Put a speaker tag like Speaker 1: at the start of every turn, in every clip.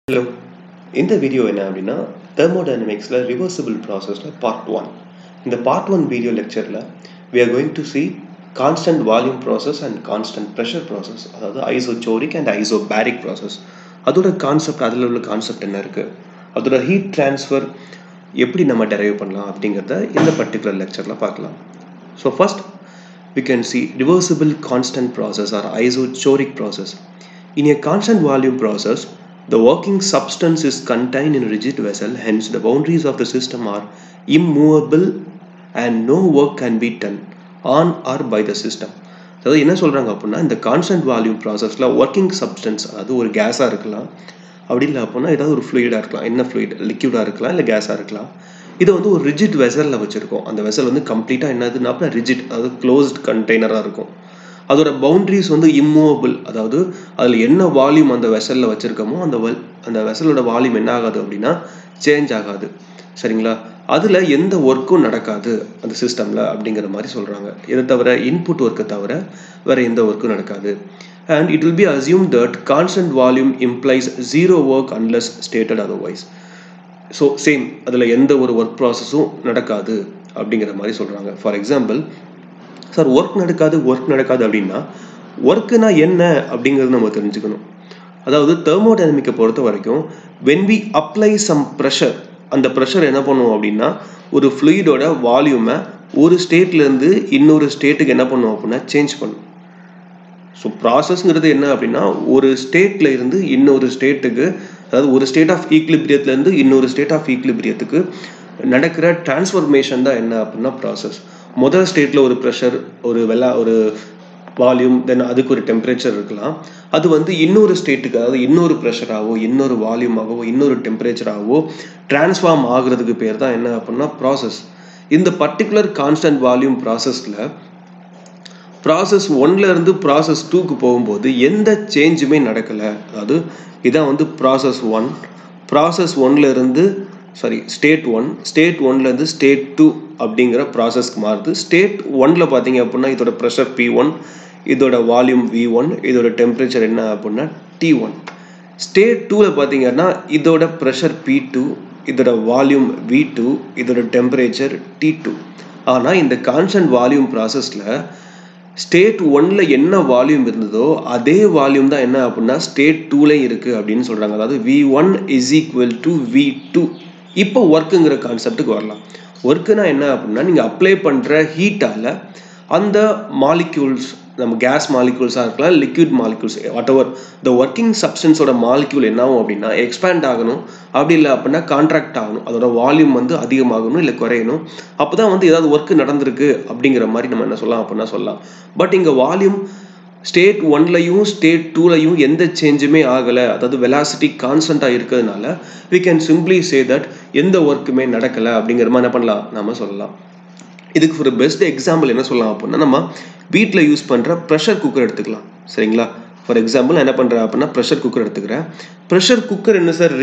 Speaker 1: Hello. இந்த video என்ன அப்படின்னா thermodynamicsல reversible processல part 1. இந்த part 1 வீடியோ லெக்சர்ல we are going to see constant volume process and constant pressure process. அதாவது isochoric and isobaric process. அதோட concept அதில் உள்ள கான்செப்ட் என்ன இருக்கு, அதோட ஹீட் டிரான்ஸ்ஃபர் எப்படி நம்ம டெரைவ் பண்ணலாம் அப்படிங்கிறத இந்த பர்டிகுலர் லெக்சர்ல பார்க்கலாம். So first we can see reversible constant process or isochoric process. In a constant volume process, the working substance is contained in a rigid vessel, hence the boundaries of the system are immovable and no work can be done on or by the system. அதாவது என்ன சொல்கிறாங்க அப்படின்னா, இந்த constant volume ப்ராசஸில் working substance, அது ஒரு கேஸாக இருக்கலாம், அப்படி இல்லை அப்படின்னா ஏதாவது ஒரு ஃப்ளூயிடாக இருக்கலாம். என்ன ஃப்ளூயிட், லிக்யூடாக இருக்கலாம், இல்லை கேஸாக இருக்கலாம். இதை வந்து ஒரு ரிஜிட் வெசலில் வச்சுருக்கோம். அந்த வெசல் வந்து கம்ப்ளீட்டாக என்னதுன்னா ரிஜிட், அதாவது க்ளோஸ்ட் கண்டெய்னராக இருக்கும். அதோட பவுண்ட்ரிஸ் வந்து இம்மூவபிள், அதாவது அதில் என்ன வால்யூம் அந்த வெசலில் வச்சுருக்கோமோ அந்த வெசலோட வால்யூம் என்ன ஆகாது அப்படின்னா சேஞ்ச் ஆகாது. சரிங்களா? அதில் எந்த ஒர்க்கும் நடக்காது அந்த சிஸ்டமில் அப்படிங்கிற மாதிரி சொல்கிறாங்க. இதை தவிர இன்புட் ஒர்க்கை தவிர வேறு எந்த ஒர்க்கும் நடக்காது. And it will be assume that constant volume implies zero work unless stated otherwise. So same, அதில் எந்த ஒரு ஒர்க் ப்ராசஸும் நடக்காது அப்படிங்கிற மாதிரி சொல்கிறாங்க. ஃபார் எக்ஸாம்பிள், சார் ஒர்க் நடக்காது அப்படின்னா ஒர்க்குனா என்ன அப்படிங்கிறது நம்ம தெரிஞ்சுக்கணும். அதாவது தெர்மோடைனமிக்கை பொறுத்த வரைக்கும் when we apply some pressure, அந்த ப்ரெஷர் என்ன பண்ணுவோம் அப்படின்னா ஒரு ஃப்ளூயிடோட வால்யூமை ஒரு ஸ்டேட்லேருந்து இன்னொரு ஸ்டேட்டுக்கு என்ன பண்ணுவோம் அப்படின்னா சேஞ்ச் பண்ணும். ஸோ ப்ராசஸ்ங்கிறது என்ன அப்படின்னா ஒரு ஸ்டேட்டில் இருந்து இன்னொரு ஸ்டேட்டுக்கு, அதாவது ஒரு ஸ்டேட் ஆஃப் ஈக்லிபிரியத்துலேருந்து இன்னொரு ஸ்டேட் ஆஃப் ஈக்லிபிரியத்துக்கு நடக்கிற டிரான்ஸ்ஃபர்மேஷன் தான் என்ன அப்படின்னா ப்ராசஸ். முதல் ஸ்டேட்டில் ஒரு ப்ரெஷர், ஒரு வால்யூம், தென் அதுக்கு ஒரு டெம்பரேச்சர் இருக்கலாம். அது வந்து இன்னொரு ஸ்டேட்டுக்கு, அதாவது இன்னொரு ப்ரெஷராகவோ இன்னொரு வால்யூமாகவோ இன்னொரு டெம்பரேச்சராகவோ டிரான்ஸ்ஃபார்ம் ஆகுறதுக்கு பேர் தான் என்ன அப்படின்னா ப்ராசஸ். இந்த பர்டிகுலர் கான்ஸ்டன்ட் வால்யூம் ப்ராசஸில் ப்ராசஸ் 1ல இருந்து ப்ராசஸ் 2க்கு போகும்போது எந்த சேஞ்சுமே நடக்கலை. அதாவது இதான் வந்து ப்ராசஸ் 1. ப்ராசஸ் 1ல இருந்து ஸ்டேட் 1லேருந்து ஸ்டேட் 2 அப்படிங்கிற ப்ராசஸ்க்கு மாறுது. ஸ்டேட் 1ல பார்த்தீங்க அப்படின்னா இதோட ப்ரெஷர் P1, இதோட வால்யூம் V1, இதோட டெம்பரேச்சர் என்ன அப்படின்னா T1. ஸ்டேட் 2ல பார்த்தீங்கன்னா இதோட ப்ரெஷர் P2, இதோட வால்யூம் V2, இதோட டெம்பரேச்சர் T2. ஆனால் இந்த கான்ஸ்டன்ட் வால்யூம் ப்ராசஸில் ஸ்டேட் 1ல என்ன வால்யூம் இருந்ததோ அதே வால்யூம் தான் என்ன அப்படின்னா ஸ்டேட் 2லையும் இருக்குது அப்படின்னு சொல்கிறாங்க. அதாவது V1 is equal to V2. இப்போ ஒர்க்குங்கிற கான்செப்டுக்கு வரலாம். ஒர்க்குனா என்ன அப்படின்னா நீங்கள் அப்ளை பண்ணுற ஹீட்டால் அந்த மாலிக்யூல்ஸ், நம்ம கேஸ் மாலிக்யூல்ஸாக இருக்கலாம், liquid molecules, whatever the working சப்ஸ்டன்ஸோட மாலிக்யூல் என்ன ஆகும் அப்படின்னா எக்ஸ்பேண்ட் ஆகணும், அப்படி இல்லை அப்படின்னா கான்ட்ராக்ட் ஆகணும், அதோட வால்யூம் வந்து அதிகமாகணும் இல்லை குறையணும். அப்போ தான் வந்து ஏதாவது ஒர்க்கு நடந்திருக்கு அப்படிங்கிற மாதிரி நம்ம என்ன சொல்லலாம் அப்படின்னா சொல்லலாம். பட் இங்கே வால்யூம் ஸ்டேட் 1லையும் ஸ்டேட் 2லையும் எந்த சேஞ்சுமே ஆகலை, அதாவது வெலாசிட்டி கான்ஸ்டண்ட்டாக இருக்கிறதுனால we can simply say that எந்த ஒர்க்குமே நடக்கலை அப்படிங்கிற மாதிரி என்ன பண்ணலாம் நம்ம சொல்லலாம். இதுக்கு ஒரு பெஸ்ட் எக்ஸாம்பிள் என்ன சொல்லலாம் அப்படின்னா, நம்ம வீட்டில் யூஸ் பண்ணுற ப்ரெஷர் குக்கர் எடுத்துக்கலாம். சரிங்களா? ஃபார் எக்ஸாம்பிள் என்ன பண்ணுறேன் அப்படின்னா ப்ரெஷர் குக்கர் எடுத்துக்கிறேன். ப்ரெஷர் குக்கர் என்ன சார்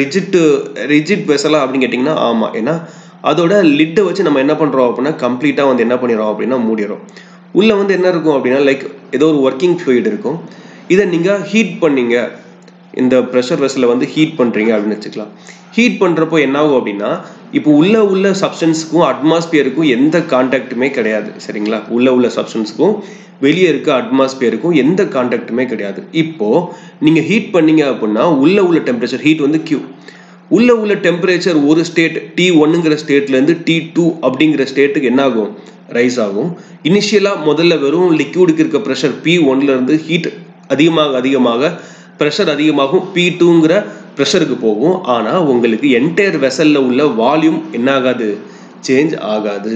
Speaker 1: ரிஜிட் வெசலா அப்படின்னு கேட்டிங்கன்னா ஆமாம். ஏன்னா அதோட லிட்டை வச்சு நம்ம என்ன பண்ணுறோம் அப்படின்னா கம்ப்ளீட்டாக வந்து என்ன பண்ணிடுறோம் அப்படின்னா மூடிடுறோம். உள்ளே வந்து என்ன இருக்கும் அப்படின்னா லைக் ஏதோ ஒரு ஒர்க்கிங் ஃப்ளூயிட் இருக்கும். இதை நீங்கள் ஹீட் பண்ணீங்க, இந்த ப்ரெஷர் வெசலை வந்து ஹீட் பண்ணுறீங்க அப்படின்னு வச்சுக்கலாம். ஹீட் பண்ணுறப்போ என்ன ஆகும் அப்படின்னா இப்போ உள்ள சப்ஸ்டன்ஸுக்கும் அட்மாஸ்பியருக்கும் எந்த கான்டாக்டுமே கிடையாது. சரிங்களா? உள்ள சப்ஸ்டன்ஸுக்கும் வெளியே இருக்க அட்மாஸ்பியருக்கும் எந்த கான்டாக்டுமே கிடையாது. இப்போது நீங்கள் ஹீட் பண்ணீங்க அப்படின்னா உள்ள டெம்பரேச்சர், ஹீட் வந்து Q, உள்ள டெம்பரேச்சர் ஒரு ஸ்டேட் T1ங்கிற ஸ்டேட்லேருந்து T2 அப்படிங்கிற ஸ்டேட்டுக்கு என்ன ஆகும், ரைஸ் ஆகும். இனிஷியலாக முதல்ல வெறும் லிக்யூடுக்கு இருக்க ப்ரெஷர் P1லேருந்து ஹீட் அதிகமாக ப்ரெஷர் அதிகமாகும், P2ங்கிற ப்ரெஷருக்கு போகும். ஆனால் உங்களுக்கு என்டையர் வெசலில் உள்ள வால்யூம் என்ன ஆகாது, சேஞ்ச் ஆகாது.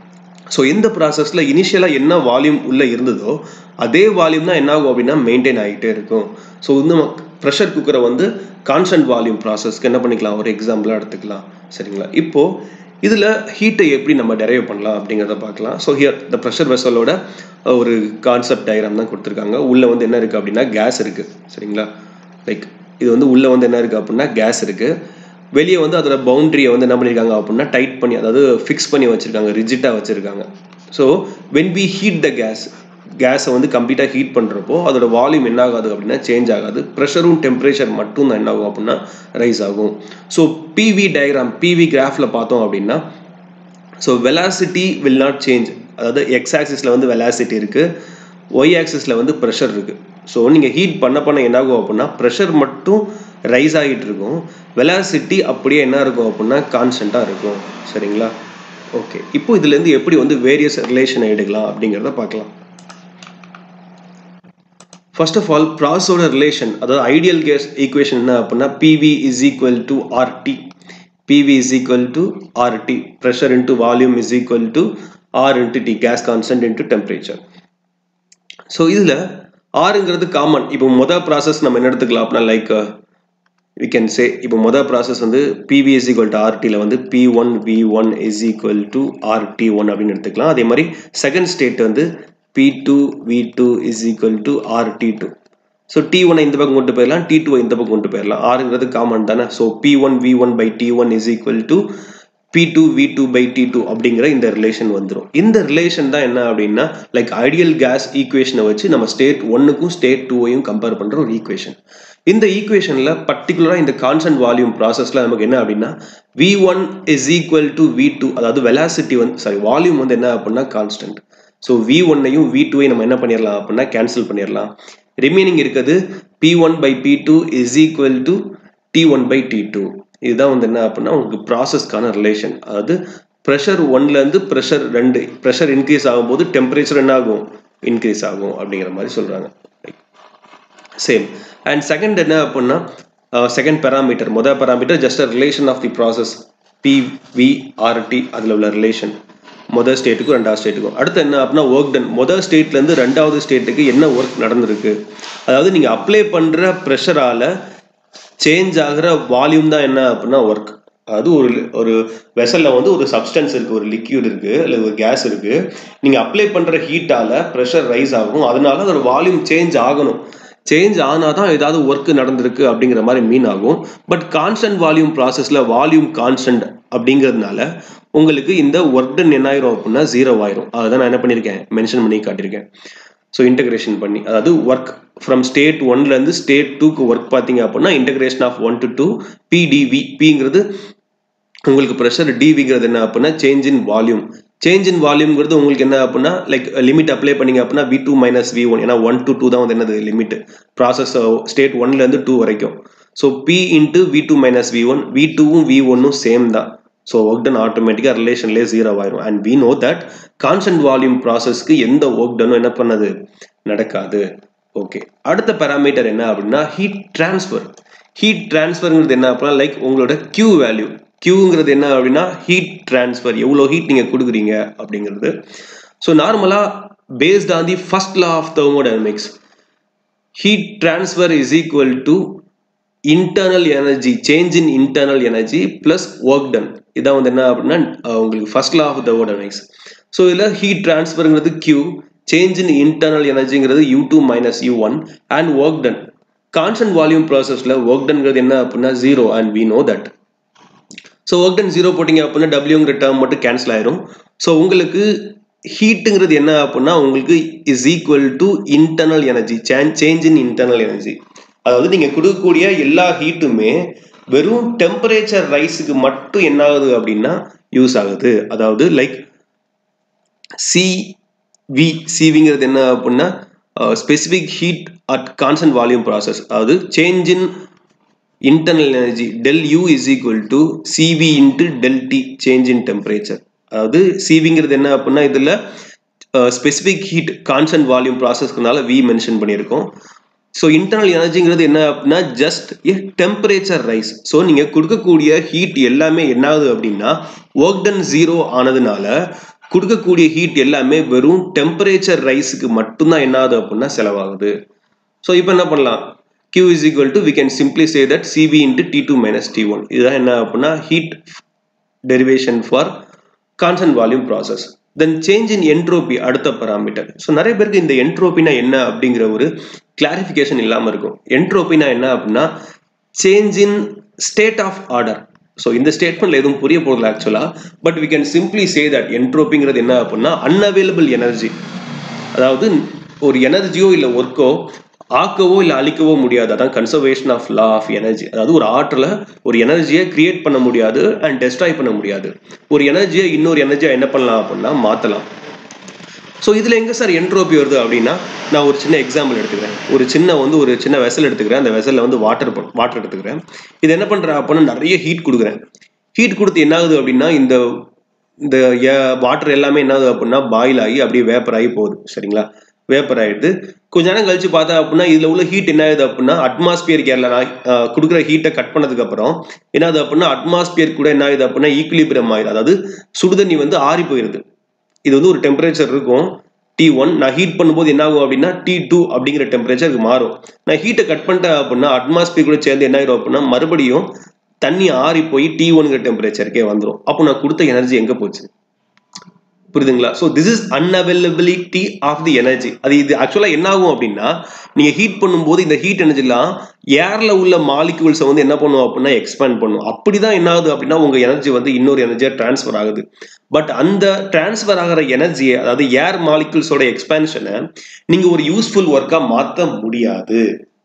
Speaker 1: ஸோ இந்த ப்ராசஸில் இனிஷியலாக என்ன வால்யூம் உள்ளே இருந்ததோ அதே வால்யூம் தான் என்ன ஆகும் அப்படின்னா மெயின்டைன் ஆகிட்டே இருக்கும். ஸோ இந்த ப்ரெஷர் குக்கரை வந்து கான்ஸ்டன்ட் வால்யூம் ப்ராசஸ்க்கு என்ன பண்ணிக்கலாம், ஒரு எக்ஸாம்பிளாக எடுத்துக்கலாம். சரிங்களா? இப்போது இதில் ஹீட்டை எப்படி நம்ம டெரைவ் பண்ணலாம் அப்படிங்கிறத பார்க்கலாம். ஸோ ஹியர் இந்த ப்ரெஷர் வெசலோட ஒரு கான்செப்ட் டயக்ராம் தான் கொடுத்துருக்காங்க. உள்ளே வந்து என்ன இருக்குது அப்படின்னா கேஸ் இருக்குது. சரிங்களா? லைக் இது வந்து உள்ளே வந்து என்ன இருக்குது அப்படின்னா கேஸ் இருக்குது. வெளியே வந்து அதோட பவுண்ட்ரியை வந்து என்ன பண்ணியிருக்காங்க அப்படின்னா டைட் பண்ணி, அதாவது ஃபிக்ஸ் பண்ணி வச்சுருக்காங்க, ரிஜிட்டாக வச்சுருக்காங்க. So when we heat the gas, கேஸை வந்து கம்ப்ளீட்டாக ஹீட் பண்ணுறப்போ அதோட வால்யூம் என்ன ஆகாது அப்படின்னா சேஞ்ச் ஆகாது, ப்ரெஷரும் டெம்பரேச்சர் மட்டும் தான் என்ன ஆகும் அப்படின்னா ரைஸ் ஆகும். ஸோ பிவி டயக்ராம், பிவி கிராஃபில் பார்த்தோம் அப்படின்னா so velocity will not change. அதாவது எக்ஸ் ஆக்சிஸில் வந்து வெலாசிட்டி இருக்குது, ஒய் ஆக்சிஸில் வந்து ப்ரெஷர் இருக்குது. ஸோ நீங்கள் ஹீட் பண்ண என்ன ஆகும் அப்படின்னா ப்ரெஷர் மட்டும் ரைஸ் ஆகிட்டு இருக்கும், வெலாசிட்டி அப்படியே என்ன இருக்கும் அப்படின்னா கான்ஸ்டண்ட்டாக இருக்கும். சரிங்களா? ஓகே, இப்போ இதுலேருந்து எப்படி வந்து வேரியஸ் ரிலேஷன் எடுக்கலாம் அப்படிங்கிறத பார்க்கலாம். ஃபர்ஸ்ட் ஆஃப் ஆல் ப்ராசஸோட ரிலேஷன், அதாவது ஐடியல் கேஸ் ஈக்குவேஷன் என்ன அப்படின்னா PV is equal to RT. PV is equal to RT, pressure into volume is equal to R into T, gas constant into temperature. So இதில் ஆறுங்கிறது common. இப்போ மொதல் process நம்ம என்ன எடுத்துக்கலாம் அப்படின்னா லைக் we can say இப்போ மொதல் ப்ராசஸ் வந்து PV is equal to RTல வந்து P1 V1 is equal to RT1 அப்படின்னு எடுத்துக்கலாம். அதே மாதிரி செகண்ட் ஸ்டேட் வந்து P2 V2 is equal to RT2. So T1 இந்த பக்கம் கொண்டு போயிடலாம், T2 இந்த பக்கம் கொண்டு போயிடலாம். ஆறுங்கிறது காமன் தானே. So P1 V1 by T1 is equal to P2 V2 by T2 அப்படிங்கிற இந்த ரிலேஷன் வந்துடும். இந்த ரிலேஷன் தான் என்ன அப்படின்னா லைக் ஐடியல் கேஸ் ஈக்குவேஷனை வச்சு நம்ம ஸ்டேட் 1க்கும் ஸ்டேட் 2வையும் கம்பேர் பண்ணுற ஒரு ஈக்குவேஷன். இந்த ஈக்குவேஷனில் பர்டிகுலராக இந்த கான்ஸ்டன்ட் வால்யூம் ப்ராசஸில் நமக்கு என்ன அப்படின்னா V1 is equal to V2, அதாவது வெலாசிட்டி வந்து வால்யூம் வந்து என்ன அப்படின்னா கான்ஸ்டன்ட். ஸோ V1ஐயும் V2ஐயும் நம்ம என்ன பண்ணிடலாம் அப்படின்னா கேன்சல் பண்ணிடலாம். ரிமைனிங் இருக்குது P1 by P2 is equal to T1 by T2. இதுதான் வந்து என்ன அப்படின்னா உங்களுக்கு ப்ராசஸ்க்கான ரிலேஷன். அதாவது ப்ரெஷர் 1லேருந்து ப்ரெஷர் 2, ப்ரெஷர் இன்க்ரீஸ் ஆகும்போது டெம்பரேச்சர் என்ன ஆகும், இன்க்ரீஸ் ஆகும் அப்படிங்கிற மாதிரி சொல்கிறாங்க. சேம். அண்ட் செகண்ட் என்ன அப்படின்னா செகண்ட் பேராமீட்டர், மொதல் parameter just a relation of the process PVRT, அதில் உள்ள ரிலேஷன் மொதல் ஸ்டேட்டுக்கும் ரெண்டாவது ஸ்டேட்டுக்கும். அடுத்து என்ன அப்படின்னா ஒர்க் டன், மொதல் ஸ்டேட்லேருந்து ரெண்டாவது ஸ்டேட்டுக்கு என்ன ஒர்க் நடந்திருக்கு, அதாவது நீங்கள் அப்ளை பண்ணுற ப்ரெஷரால் சேஞ்ச் ஆகிற வால்யூம் தான் என்ன அப்படின்னா ஒர்க். அதாவது ஒரு வெசலில் வந்து ஒரு சப்ஸ்டன்ஸ் இருக்குது, ஒரு லிக்யூட் இருக்குது, இல்லை ஒரு கேஸ் இருக்குது, நீங்கள் அப்ளை பண்ணுற ஹீட்டால் ப்ரெஷர் ரைஸ் ஆகும், அதனால அதோட வால்யூம் சேஞ்ச் ஆகணும். சேஞ்ச் ஆனால் தான் ஏதாவது ஒர்க் நடந்திருக்கு அப்படிங்கிற மாதிரி மீன் ஆகும். பட் கான்ஸ்டன்ட் வால்யூம் ப்ராசஸில் வால்யூம் கான்ஸ்டன்ட் அப்படிங்கிறதுனால உங்களுக்கு இந்த ஒர்க் டன் என்ன ஆயிரும் அப்படின்னா 0 ஆயிரும். அதை நான் என்ன பண்ணியிருக்கேன், மென்ஷன் பண்ணி காட்டியிருக்கேன். ஸோ இன்டகிரேஷன் பண்ணி, அதாவது ஒர்க் ஃப்ரம் ஸ்டேட் 1லேருந்து ஸ்டேட் 2க்கு ஒர்க் பார்த்தீங்க அப்படின்னா இன்டகிரேஷன் ஆஃப் 1 to 2 PdV. Pங்கிறது உங்களுக்கு ப்ரெஷர், டிவிங்கிறது என்ன அப்படின்னா change in volume. Change in வால்யூம்ங்கிறது உங்களுக்கு என்ன அப்படின்னா லைக் லிமிட் அப்ளை பண்ணிங்க அப்படின்னா V2 minus V1, ஏன்னா 1 to 2 தான் வந்து என்னது லிமிட் ப்ராசஸ் ஸ்டேட் 1லேருந்து 2 வரைக்கும். So P into V2 minus V1, V2வும் V1ம் சேம் தான். ஸோ ஒர்க் டன் ஆட்டோமேட்டிக்காக ரிலேஷன்லேயே 0 ஆயிரும். And we know that constant volume ப்ராசஸ்க்கு எந்த ஒர்க் டனும் என்ன பண்ணது நடக்காது. ஓகே, அடுத்த பேராமீட்டர் என்ன அப்படின்னா ஹீட் டிரான்ஸ்ஃபர். ஹீட் டிரான்ஸ்ஃபர்ங்கிறது என்ன அப்படின்னா லைக் உங்களோட Q வேல்யூ. Qங்கிறது என்ன அப்படின்னா ஹீட் டிரான்ஸ்ஃபர், எவ்வளோ ஹீட் நீங்கள் கொடுக்குறீங்க அப்படிங்கிறது. ஸோ நார்மலாக based on the first law of thermodynamics, heat transfer is equal to internal energy, change in internal energy plus work done. இதான் வந்து என்ன அப்படின்னா உங்களுக்கு first law of thermodynamics. So இதில் ஹீட் டிரான்ஸ்ஃபர்ங்கிறது Q, சேஞ்ச் இன் இன்டர்னல் எனர்ஜிங்கிறது U2 minus U1 and work done. Constant volume ப்ராசஸில் work டன்ங்கிறது என்ன அப்படின்னா 0 and we know that. So work done 0 போட்டிங்க அப்படின்னா Wங்கிற டேர்ம் மட்டும் கேன்சல் ஆயிரும். ஸோ உங்களுக்கு ஹீட்டுங்கிறது என்ன அப்படின்னா உங்களுக்கு is equal to internal energy, change in internal energy. அதாவது நீங்கள் கொடுக்கக்கூடிய எல்லா ஹீட்டுமே வெறும் டெம்பரேச்சர் ரைஸுக்கு மட்டும் என்ன ஆகுது அப்படின்னா யூஸ் ஆகுது. அதாவது லைக் சிவிங்கிறது என்ன அப்படின்னா specific heat at constant volume process, அதாவது change in internal energy del U is equal to CV into del T, change in temperature. அதாவது சிவிங்கிறது என்ன அப்படின்னா இதில் ஸ்பெசிஃபிக் ஹீட் கான்ஸ்டன்ட் வால்யூம் ப்ராசஸ்க்குனால V மென்ஷன் பண்ணியிருக்கோம். ஸோ இன்டர்னல் எனர்ஜிங்கிறது என்ன அப்படின்னா just a temperature rise. So நீங்கள் கொடுக்கக்கூடிய ஹீட் எல்லாமே என்ன ஆகுது அப்படின்னா ஒர்க் டன் 0 ஆனதுனால கொடுக்கக்கூடிய ஹீட் எல்லாமே வெறும் டெம்பரேச்சர் ரைஸுக்கு மட்டும்தான் என்ன ஆகுது அப்படின்னா செலவாகுது. ஸோ இப்போ என்ன பண்ணலாம், Q is equal to we can simply say that CV into T2 minus T1. இதுதான் என்ன அப்படின்னா heat derivation for constant volume process. Then change in entropy அடுத்த பராமீட்டர். ஸோ நிறைய பேருக்கு இந்த என்ட்ரோபினா என்ன அப்படிங்கிற ஒரு கிளாரிஃபிகேஷன் இல்லாமல் இருக்கும். என்ட்ரோபினா என்ன அப்படின்னா change in state of order. So இந்த ஸ்டேட்மெண்ட்ல எதுவும் புரிய போகல ஆக்சுவலா, but we can simply say that என்ட்ரோபிங்கிறது என்ன அப்படின்னா அன்அவைலபிள் எனர்ஜி. அதாவது ஒரு எனர்ஜியோ இல்லை ஒர்க்கோ ஆக்கவோ இல்லை அழிக்கவோ முடியாது. அதான் conservation of law of energy. அதாவது ஒரு ஆற்றலை ஒரு எனர்ஜியை கிரியேட் பண்ண முடியாது அண்ட் டெஸ்ட்ராய் பண்ண முடியாது. ஒரு எனர்ஜியை இன்னொரு எனர்ஜியை என்ன பண்ணலாம் அப்படின்னா மாற்றலாம். ஸோ இதில் எங்கே சார் என்ட்ரோபி வருது அப்படின்னா, நான் ஒரு சின்ன எக்ஸாம்பிள் எடுத்துக்கிறேன். ஒரு சின்ன வெசல் எடுத்துக்கிறேன். அந்த வெசலில் வந்து வாட்டர் எடுத்துக்கிறேன். இது என்ன பண்ணுறேன் அப்படின்னா நிறைய ஹீட் கொடுக்குறேன். ஹீட் கொடுத்து என்ன ஆகுது அப்படின்னா இந்த வாட்டர் எல்லாமே என்ன ஆகுது அப்படின்னா பாயில் ஆகி அப்படியே வேப்பர் ஆகி போகுது. சரிங்களா? வேப்பர் ஆகிடுது. கொஞ்ச நேரம் கழிச்சு பார்த்தா அப்படின்னா இதில் உள்ள ஹீட் என்ன ஆகுது அப்படின்னா அட்மாஸ்பியர் கேரில் கொடுக்குற ஹீட்டை கட் பண்ணதுக்கு அப்புறம் என்ன ஆகுது அப்படின்னா அட்மாஸ்பியர் கூட என்ன ஆகுது அப்படின்னா ஈக்குலிபிரியம் ஆகுது. அதாவது சுடுதண்ணி வந்து ஆறி போயிருது. இது வந்து ஒரு டெம்பரேச்சர் இருக்கும் T1. நான் ஹீட் பண்ணும்போது என்ன ஆகும் அப்படின்னா T2 அப்படிங்கிற டெம்பரேச்சருக்கு மாறும். நான் ஹீட்டை கட் பண்ணிட்டேன் அப்படின்னா அட்மாஸ்பியர் கூட சேர்ந்து என்ன ஆயிரும் அப்படின்னா மறுபடியும் தண்ணி ஆறி போய் T1ங்கிற டெம்பரேச்சருக்கே வந்துடும். அப்போ நான் கொடுத்த எனர்ஜி எங்கே போச்சு? புரியுதுங்களா? So this is unavailability of the energy. இது ஆக்சுவலாக என்ன ஆகும் அப்படின்னா நீங்கள் ஹீட் பண்ணும்போது இந்த ஹீட் எனர்ஜிலாம் ஏரில் உள்ள மாலிக்யூல்ஸை வந்து என்ன பண்ணுவோம் அப்படின்னா எக்ஸ்பேண்ட் பண்ணும். அப்படிதான் என்ன ஆகுது அப்படின்னா உங்கள் எனர்ஜி வந்து இன்னொரு எனர்ஜியாக டிரான்ஸ்ஃபர் ஆகுது. பட் அந்த டிரான்ஸ்ஃபர் ஆகிற எனர்ஜியை, அதாவது ஏர் மாலிக்யூல்ஸோட எக்ஸ்பேன்ஷனை நீங்கள் ஒரு யூஸ்ஃபுல் ஒர்க்காக மாற்ற முடியாது.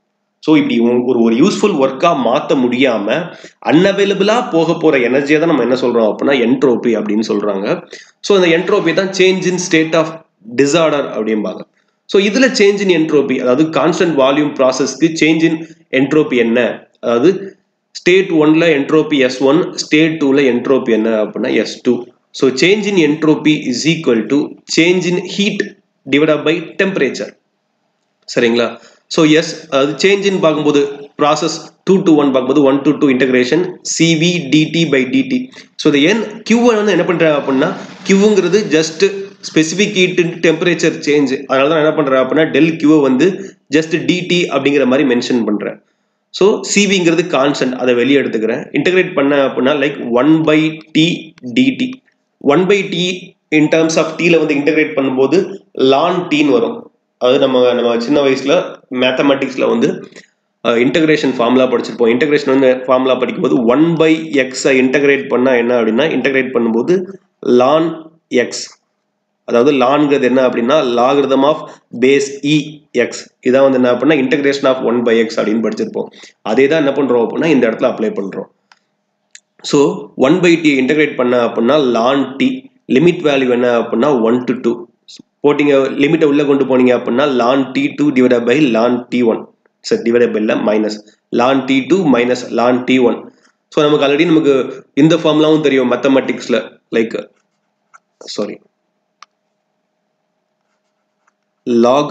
Speaker 1: ஸோ இப்படி ஒரு யூஸ்ஃபுல் ஒர்க்காக மாற்ற முடியாமல் அன்அவைலபிளாக போக போகிற எனர்ஜியை தான் நம்ம என்ன சொல்கிறோம் அப்படின்னா என்ட்ரோபி அப்படின்னு சொல்கிறாங்க. ஸோ அந்த என்ட்ரோபி தான் change in state of disorder அப்படிம்பாங்க. ஸோ இதில் சேஞ்ச் இன் என்ட்ரோபி, அதாவது கான்ஸ்டன்ட் வால்யூம் ப்ராசஸ்க்கு சேஞ்ச் இன் என்ட்ரோபி என்ன? அதாவது ஸ்டேட் 1ல என்ட்ரோபி S1, ஸ்டேட் 2ல என்ட்ரோபி என்ன அப்படின்னா S2. So change in entropy is equal to change in heat divided by temperature. சரிங்களா? ஸோ எஸ், அது சேஞ்ச் இன் பார்க்கும்போது ப்ராசஸ் 2 to 1 பார்க்கும்போது 1 to 2 integration CV dt by dt. ஸோ இது ஏன் Q வந்து என்ன பண்ணுறேன் அப்படின்னா Qங்கிறது just specific heat temperature change. அதனால தான் என்ன பண்ணுறேன் அப்படின்னா டெல் Q வந்து ஜஸ்ட் dt அப்படிங்கிற மாதிரி மென்ஷன் பண்ணுறேன். ஸோ CVங்கிறது கான்ஸ்டன்ட், அதை வெளியே எடுத்துக்கிறேன். இன்டகிரேட் பண்ண அப்படின்னா like 1/t dt. 1/t in terms of டீல வந்து இன்டகிரேட் பண்ணும்போது ln tன்னு வரும். அது நம்ம சின்ன வயசுல மேத்தமெட்டிக்ஸ்ல வந்து இன்டகிரேஷன் ஃபார்முலா படிச்சிருப்போம். இன்டகிரேஷன் வந்து ஃபார்முலா படிக்கும்போது 1/x இன்டகிரேட் பண்ணா என்ன அப்படின்னா இன்டகிரேட் பண்ணும்போது ln x, அதாவது லான்ங்கிறது என்ன அப்படின்னா லாகிருதம் ஆஃப் பேஸ் EX. இதான் வந்து என்ன அப்படின்னா இன்டகிரேஷன் ஆஃப் 1/x அப்படின்னு படிச்சிருப்போம். அதே தான் என்ன பண்றோம் அப்படின்னா இந்த இடத்துல அப்ளை பண்றோம். ஸோ 1/t இன்டகிரேட் பண்ண அப்படின்னா ln t, லிமிட் வேல்யூ என்ன அப்படின்னா 1 to 2 போட்டிங்க. லிமிட்டை உள்ள கொண்டு போனீங்க அப்படின்னா ln t2 divided by ln t1. சரி, divided by minus ln t2 minus ln t1. So நமக்கு ஆல்ரெடி நமக்கு இந்த ஃபார்முலாவும் தெரியும் மேத்தமெட்டிக்ஸ்ல, like log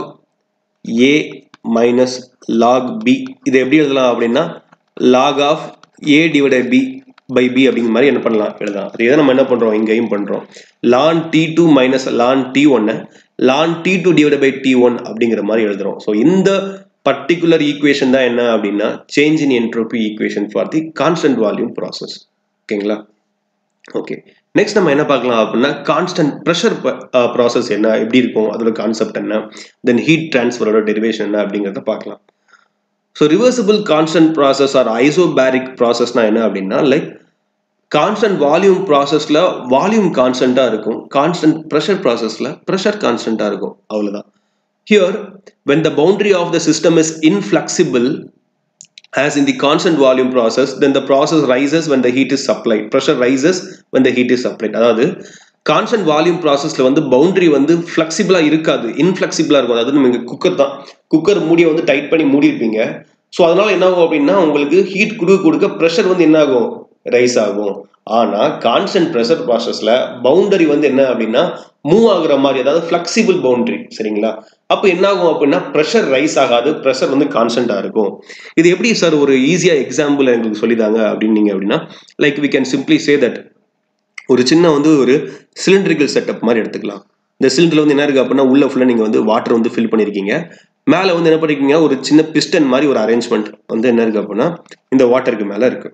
Speaker 1: a minus log b. இது எப்படி எழுதலாம் அப்படின்னா log of a divided b by b அப்படிங்கிற மாதிரி என்ன பண்ணலாம் எழுதலாம். அதே தான் நம்ம என்ன பண்றோம் இங்கேயும் பண்றோம். ln t2 minus ln t1 ln t2 divided by t1 அப்படிங்கிற மாதிரி எழுதுறோம். ஸோ இந்த பர்டிகுலர் ஈக்குவேஷன் தான் என்ன அப்படின்னா change in entropy equation for the constant volume process. ஓகேங்களா? ஓகே, நெக்ஸ்ட் நம்ம என்ன பார்க்கலாம் அப்படின்னா கான்ஸ்டன்ட் ப்ரெஷர் ப்ராசஸ் என்ன, எப்படி இருக்கும், அதோட கான்செப்ட் என்ன, தென் ஹீட் டிரான்ஸ்ஃபரோட டெரிவேஷன் என்ன அப்படிங்கிறத பார்க்கலாம். So reversible constant process or isobaric ப்ராசஸ்னா என்ன அப்படின்னா லைக் கான்ஸ்டன்ட் வால்யூம் ப்ராசஸ்ல வால்யூம் கான்ஸ்டன்ட்டாக இருக்கும், கான்ஸ்டன்ட் ப்ரெஷர் ப்ராசஸ்ல ப்ரெஷர் கான்ஸ்டன்ட்டாக இருக்கும். அவ்வளோதான். Here, when the boundary of the system is inflexible, as in the constant volume process, then the process rises when the heat is supplied. Pressure rises when the heat is supplied. அதாவது constant volume ப்ராசஸ்ல வந்து boundary வந்து ஃபிளெக்சிபிளா இருக்காது, இன்ஃபிளெக்சிபிளா இருக்கும். அதாவது நீங்க cooker தான், cooker மூடியை வந்து டைட் பண்ணி மூடி இருப்பீங்க. ஸோ அதனால என்ன ஆகும் அப்படின்னா உங்களுக்கு ஹீட் கொடுக்க ப்ரெஷர் வந்து என்ன ஆகும், ரைஸ் ஆகும். ஆனா கான்ஸ்டன்ட் ப்ரெஷர் ப்ராசஸ்ல பவுண்டரி வந்து என்ன அப்படின்னா மூவ் ஆகுற மாதிரி, அதாவது ஃபிளெக்சிபிள் பவுண்டரி. சரிங்களா? அப்போ என்ன ஆகும் அப்படின்னா ப்ரெஷர் ரைஸ் ஆகாது, ப்ரெஷர் வந்து கான்ஸ்டன்டா இருக்கும். இது எப்படி சார் ஒரு ஈஸியா எக்ஸாம்பிள் எங்களுக்கு சொல்லிதாங்க அப்படின்னீங்க அப்படின்னா like we can simply say that ஒரு சின்ன வந்து ஒரு சிலிண்ட்ரிக்கல் செட்டப் மாதிரி எடுத்துக்கலாம். இந்த சிலிண்டர்ல வந்து என்ன இருக்கு அப்படின்னா உள்ள ஃபுல்லா நீங்க வந்து வாட்டர் வந்து ஃபில் பண்ணிருக்கீங்க. மேல வந்து என்ன பண்ணிருக்கீங்க, ஒரு சின்ன பிஸ்டன் மாதிரி ஒரு அரேஞ்ச்மெண்ட் வந்து என்ன இருக்கு அப்படின்னா இந்த வாட்டருக்கு மேல இருக்கு.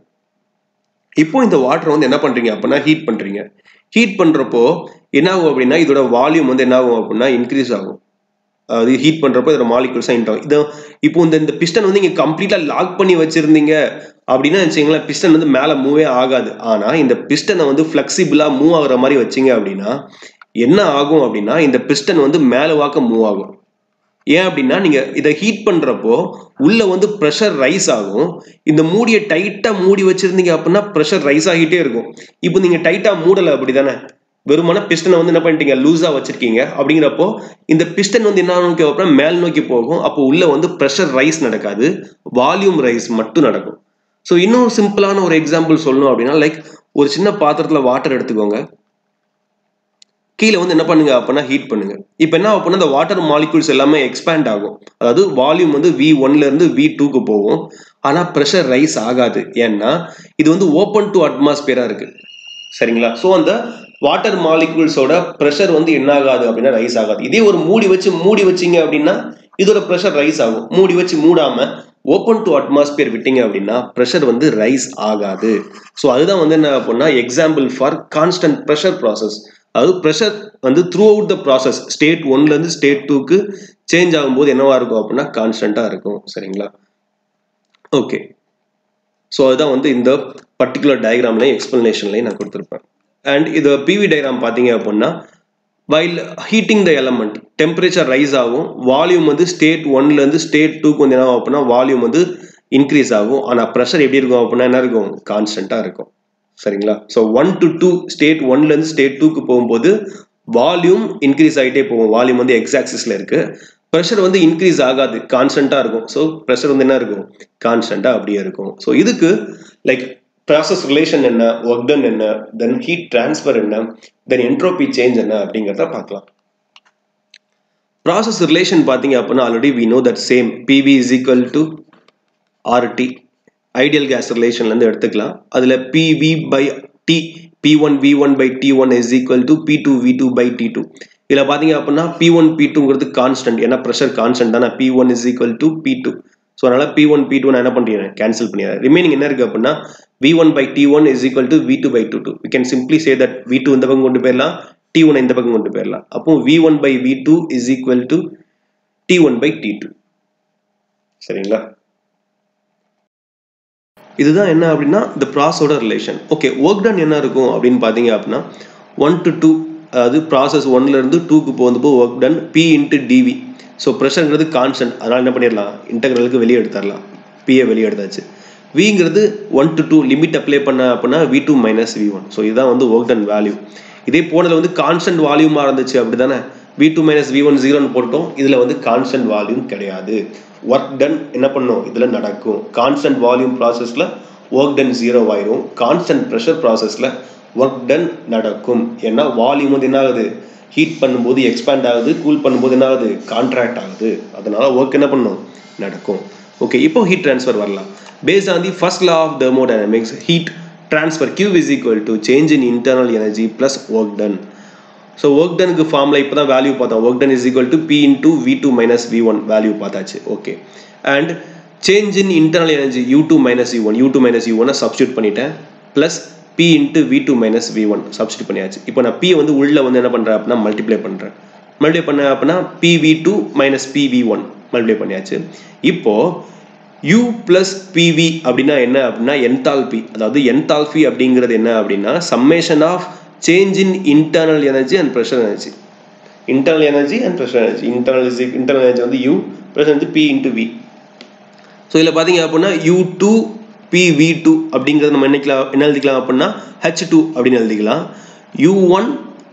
Speaker 1: இப்போ இந்த வாட்டர் வந்து என்ன பண்றீங்க அப்படின்னா ஹீட் பண்றீங்க. ஹீட் பண்றப்போ என்ன ஆகும் அப்படின்னா இதோட வால்யூம் வந்து என்ன ஆகும் அப்படின்னா இன்க்ரீஸ் ஆகும். அது ஹீட் பண்றப்போ இதோட மாலிகுல்ஸ் இன்ட் ஆகும். இது இப்போ இந்த பிஸ்டன் வந்து நீங்க கம்ப்ளீட்டா லாக் பண்ணி வச்சிருந்தீங்க அப்படின்னா வச்சுங்களேன் பிஸ்டன் வந்து மேல மூவே ஆகாது. ஆனா இந்த பிஸ்டனை வந்து ஃபிளெக்சிபிளா மூவ் ஆகுற மாதிரி வச்சீங்க அப்படின்னா என்ன ஆகும் அப்படின்னா இந்த பிஸ்டன் வந்து மேலே வாக்க மூவ் ஆகும். ஏன் அப்படின்னா நீங்க இதை ஹீட் பண்றப்போ உள்ள வந்து ப்ரெஷர் ரைஸ் ஆகும். இந்த மூடியை டைட்டா மூடி வச்சிருந்தீங்க அப்படின்னா ப்ரெஷர் ரைஸ் ஆகிட்டே இருக்கும். இப்போ நீங்க டைட்டா மூடலை அப்படிதானே, வெறுமான பிஸ்டனை வந்து என்ன பண்ணிட்டீங்க, லூஸா வச்சிருக்கீங்க. அப்படிங்கிறப்போ இந்த பிஸ்டன் வந்து என்ன நோக்கி அப்படின்னா மேல் நோக்கி போகும். அப்போ உள்ள வந்து ப்ரெஷர் ரைஸ் நடக்காது, வால்யூம் ரைஸ் மட்டும் நடக்கும். ஸோ இன்னும் சிம்பிளான ஒரு எக்ஸாம்பிள் சொல்லணும் அப்படின்னா, லைக் ஒரு சின்ன பாத்திரத்துல வாட்டர் எடுத்துக்கோங்க, கீழே வந்து என்ன பண்ணுங்க அப்படின்னா ஹீட் பண்ணுங்க. இப்போ என்ன அப்படின்னா இந்த வாட்டர் மாலிகூல்ஸ் எல்லாமே எக்ஸ்பேண்ட் ஆகும். அதாவது வால்யூம் வந்து V1ல இருந்து V2க்கு போகும். ஆனா ப்ரெஷர் ரைஸ் ஆகாது. ஏன்னா இது வந்து ஓப்பன் டு அட்மாஸ்பியரா இருக்கு. சரிங்களா? ஸோ அந்த வாட்டர் மாலிகூல்ஸோட ப்ரெஷர் வந்து என்ன ஆகாது அப்படின்னா ரைஸ் ஆகாது. இதே ஒரு மூடி வச்சிங்க அப்படின்னா இதோட ப்ரெஷர் ரைஸ் ஆகும். மூடி வச்சு மூடாம ஓப்பன் டு அட்மாஸ்பியர் விட்டீங்க அப்படின்னா ப்ரெஷர் வந்து ரைஸ் ஆகாது. ஸோ அதுதான் வந்து என்ன அப்படின்னா example for constant pressure process. அதாவது ப்ரெஷர் வந்து throughout the process state 1ல இருந்து ஸ்டேட் 2க்கு சேஞ்ச் ஆகும்போது என்னவா இருக்கும் அப்படின்னா கான்ஸ்டன்டா இருக்கும். சரிங்களா? ஓகே, ஸோ அதுதான் வந்து இந்த பர்டிகுலர் டயக்ராம்லையும் எக்ஸ்பிளனேஷன்லையும் நான் கொடுத்துருப்பேன். அண்ட் இது பிவி டயக்ராம் பார்த்தீங்க அப்படின்னா while heating the element temperature rise ஆகும். வால்யூம் வந்து ஸ்டேட் 1ல இருந்து ஸ்டேட் 2க்கு வந்து என்ன ஆகும் அப்படின்னா வால்யூம் வந்து இன்க்ரீஸ் ஆகும். ஆனால் ப்ரெஷர் எப்படி இருக்கும் அப்படின்னா என்ன இருக்கும், கான்ஸ்டன்டா இருக்கும். சரிங்களா? ஸோ 1 to 2 ஸ்டேட் 1ல இருந்து ஸ்டேட் 2க்கு போகும்போது வால்யூம் இன்க்ரீஸ் ஆகிட்டே போகும். வால்யூம் வந்து எக்ஸ் ஆக்சிஸ்ல இருக்கு. ப்ரெஷர் வந்து இன்க்ரீஸ் ஆகாது, கான்ஸ்டன்டா இருக்கும். ஸோ ப்ரெஷர் வந்து என்ன இருக்கும், கான்ஸ்டன்டா அப்படியே இருக்கும். ஸோ இதுக்கு லைக் ப்ராசஸ் ரிலேஷன் என்ன, ஒர்க் டன் என்ன, தென் ஹீட் டிரான்ஸ்ஃபர் என்ன, தென் என்ட்ரோபி சேஞ்ச் என்ன அப்படிங்கிறத பார்க்கலாம். ப்ராசஸ் ரிலேஷன் பார்த்தீங்க அப்படின்னா already we know that same PV is equal to RT ideal gas ரிலேஷன்லேருந்து எடுத்துக்கலாம். அதில் PV by T P1 V1 by T1 is equal to P2 V2 by T2. இதில் பார்த்தீங்க அப்படின்னா P1 P2ங்கிறது கான்ஸ்டன்ட், ஏன்னா ப்ரெஷர் கான்ஸ்டன்ட் தானே. P1 is equal to P2. So அதனால P1 P2 நான் என்ன பண்ணுறேன், கேன்சல் பண்ணிடுறேன். ரிமைனிங் என்ன இருக்கு அப்படின்னா V1 by T1 is equal to V2 by T2. We can simply say that V2 இந்த பக்கம் கொண்டு போயிடலாம், T1 இந்த பக்கம் கொண்டு போயிடலாம். அப்போ V1 by V2 is equal to T1 by T2. சரிங்களா? இதுதான் என்ன அப்படின்னா இந்த ப்ராசஸோட ரிலேஷன். ஓகே, ஒர்க் டன் என்ன இருக்கும் அப்படின்னு பார்த்தீங்க அப்படின்னா 1 to 2, அதாவது ப்ராசஸ் 1ல இருந்து 2க்கு போகும்போது work done P into dV. So ப்ரெஷர்ங்கிறது கான்ஸ்டன்ட், அதனால என்ன பண்ணிடலாம், இன்டெக்ரலுக்கு வெளியே எடுத்துடலாம். Pயை வெளியே எடுத்தாச்சு. Vங்கிறது 1 to 2 லிமிட் அப்ளை பண்ண அப்படின்னா V2 minus V1. ஸோ இதுதான் வந்து ஒர்க் டன் வேல்யூ. இதே போனதில் வந்து கான்ஸ்டன்ட் வால்யூமாக இருந்துச்சு அப்படி தானே, V2 minus V1 0ன்னு போட்டோம். இதில் வந்து கான்ஸ்டன்ட் வால்யூம் கிடையாது. ஒர்க் டன் என்ன பண்ணும், இதில் நடக்கும். கான்ஸ்டன்ட் வால்யூம் ப்ராசஸில் ஒர்க் டன் 0 ஆயிரும். கான்ஸ்டன்ட் ப்ரெஷர் ப்ராசஸில் ஒர்க் டன் நடக்கும். ஏன்னா வால்யூம் வந்து என்ன ஆகுது, ஹீட் பண்ணும்போது எக்ஸ்பேண்ட் ஆகுது, கூல் பண்ணும்போது என்ன ஆகுது, கான்ட்ராக்ட் ஆகுது. அதனால ஒர்க் என்ன பண்ணும், நடக்கும். ஓகே, இப்போ ஹீட் ட்ரான்ஸ்ஃபர் வரலாம். Based on the first law of thermodynamics, heat transfer Q is equal to change in internal energy plus work done. So work done க்கு ஃபார்முலா இப்போதான் வேல்யூ பார்த்தோம். work done is equal to P into V2 minus V1 value பார்த்தாச்சு. Okay, and change in internal energy U2 minus U1, U2 minus U1 substitute பண்ணிட்டேன், plus P into V2 minus V1 substitute பண்ணியாச்சு. இப்போ நான் P வந்து உள்ள வந்து என்ன பண்ணுறேன் அப்படின்னா மல்டிப்ளை பண்ணுறேன். மல்டிப்ளை பண்ண அப்படின்னா PV2 minus PV1 மல்டிப்ளை பண்ணியாச்சு. இப்போ U plus PV அப்படின்னா என்ன அப்படின்னா என்தால்பி. அதாவது என்தால்பி அப்படிங்கிறது என்ன அப்படின்னா summation of change in internal energy and pressure energy. Internal energy and pressure energy. Internal energy வந்து U, ப்ரெஷர் வந்து P into V. ஸோ இதில் பார்த்தீங்க அப்படின்னா U2 PV2 அப்படிங்கிறது நம்ம என்ன எழுதிக்கலாம் அப்படின்னா H2 அப்படின்னு எழுதிக்கலாம். U1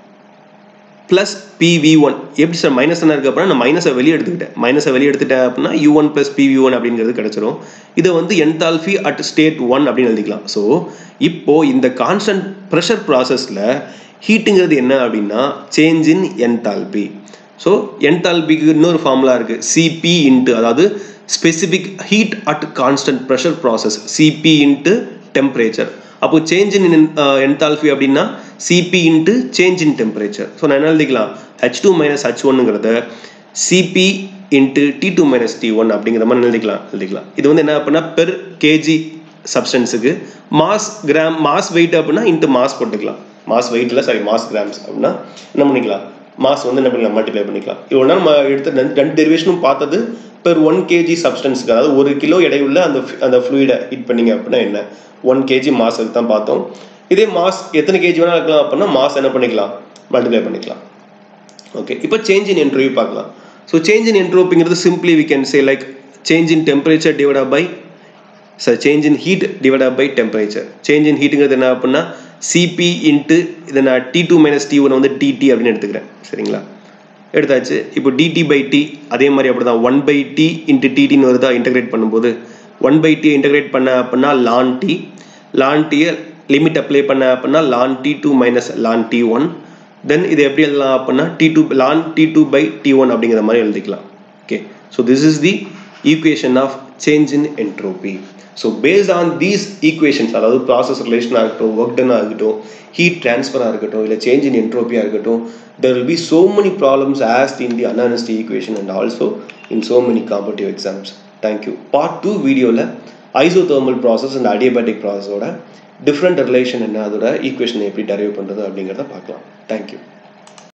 Speaker 1: plus PV1 எப்படி சார் மைனஸ் என்ன இருக்குது அப்படின்னா நான் மைனஸை வெளியே எடுத்துக்கிட்டேன் அப்படின்னா U1 plus PV1 அப்படிங்கிறது கிடைச்சிரும். இதை வந்து என்தால்பி அட் ஸ்டேட் 1 அப்படின்னு எழுதிக்கலாம். ஸோ இப்போ இந்த கான்ஸ்டன்ட் ப்ரெஷர் ப்ராசஸில் ஹீட்டுங்கிறது என்ன அப்படின்னா சேஞ்ச் இன் என்தால்பி. ஸோ என்தால்பிக்கு இன்னொரு ஃபார்முலா இருக்குது, CP இன்ட்டு, அதாவது specific heat at constant pressure process, CP into temperature. அப்போ சேஞ்ச் இன் என்தால்பி அப்படின்னா CP into change in temperature. So நான் என்ன எழுதிக்கலாம், H2 மைனஸ் H1ங்கிறத CP into T2 minus T1 அப்படிங்கிற மாதிரி எழுதிக்கலாம். இது வந்து என்ன அப்படின்னா பெர் கேஜி சப்ஸ்டன்ஸுக்கு மாஸ் வெயிட் அப்படின்னா இன்ட்டு மாஸ் போட்டுக்கலாம். மாஸ் வெயிட்டில் மாஸ் கிராம்ஸ் அப்படின்னா என்ன பண்ணிக்கலாம், மாஸ் வந்து என்ன பண்ணிக்கலாம், மல்டிப்ளை பண்ணிக்கலாம். இவ்வளோ நம்ம எடுத்த ரெண்டு டெரிவேஷனும் பார்த்தது பெர் 1 kg சப்ஸ்டன்ஸுக்கு, அதாவது 1 கிலோ எடையுள்ள அந்த ஃப்ளூயிடை ஹீட் பண்ணிங்க அப்படின்னா என்ன 1 kg மாஸுக்கு தான் பார்த்தோம். இதே மாஸ் எத்தனை கேஜி வேணால் இருக்கலாம் அப்படின்னா மாஸ் என்ன பண்ணிக்கலாம், மல்டிப்ளை பண்ணிக்கலாம். ஓகே, இப்போ சேஞ்ச் இன் என்ட்ரோபி பார்க்கலாம். ஸோ சேஞ்ச் இன் என்ட்ரோபிங்கிறது simply we can say like change in temperature divided by change in heat divided by temperature. Change in ஹீட்டுங்கிறது என்ன அப்படின்னா சிபி இன்ட்டு இதை நான் T2 மைனஸ் T1 வந்து டிடி அப்படின்னு எடுத்துக்கிறேன். சரிங்களா, எடுத்தாச்சு. இப்போ டிடி பை டி அதே மாதிரி அப்படி தான் 1/T இன்ட்டு டிடின்னு வருதா இன்டகிரேட் பண்ணும்போது 1/T இன்டகிரேட் பண்ண அப்படின்னா லான் டி, லான் டியை லிமிட் அப்ளை பண்ண அப்படின்னா லான் T2 மைனஸ் லான் T1. தென் இது எப்படி எழுதலாம் அப்படின்னா T2 lawn T2 by T1 அப்படிங்கிற மாதிரி எழுதிக்கலாம். Okay, so this is the equation of change in entropy. So based on these ஈக்குவேஷன்ஸ், அதாவது ப்ராசஸ் ரிலேஷனாக இருக்கட்டும், ஒர்க் டனாக இருக்கட்டும், ஹீட் ட்ரான்ஸ்ஃபராக இருக்கட்டும், இல்லை சேஞ்ச் இன் என்ட்ரோபியாக இருக்கட்டும், there will be so many problems asked in the unhonesty equation and also in so many competitive exams. Thank you. Part 2 வீடியோவில் isothermal process and adiabatic process ஓட different relation என்ன, அதோட ஈக்குவேஷனை எப்படி derive பண்ணுறது அப்படிங்கிறத பார்க்கலாம். தேங்க்யூ.